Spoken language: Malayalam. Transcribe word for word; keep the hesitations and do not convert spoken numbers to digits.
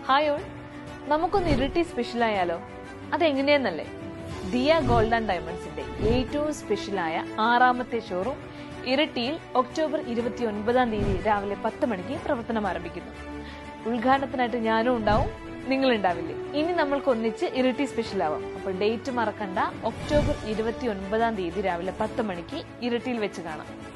ഹായ് ഓൾ, നമുക്കൊന്ന് ഇരിട്ടി സ്പെഷ്യൽ ആയാലോ? അതെങ്ങനെയെന്നല്ലേ? ദിയ ഗോൾഡ് ആൻഡ് ഡയമണ്ട്സിന്റെ ഏറ്റവും സ്പെഷ്യലായ ആറാമത്തെ ഷോറൂം ഇരിട്ടിയിൽ ഒക്ടോബർ ഇരുപത്തി ഒൻപതാം തീയതി രാവിലെ പത്ത് മണിക്ക് പ്രവർത്തനം ആരംഭിക്കുന്നു. ഉദ്ഘാടനത്തിനായിട്ട് ഞാനും ഉണ്ടാവും, നിങ്ങൾ ഉണ്ടാവില്ലേ? ഇനി നമ്മൾക്ക് ഒന്നിച്ച് ഇരിട്ടി സ്പെഷ്യൽ ആവാം. അപ്പോൾ ഡേറ്റ് മറക്കണ്ട, ഒക്ടോബർ ഇരുപത്തി ഒൻപതാം തീയതി രാവിലെ പത്ത് മണിക്ക് ഇരിട്ടിയിൽ വെച്ച് കാണാം.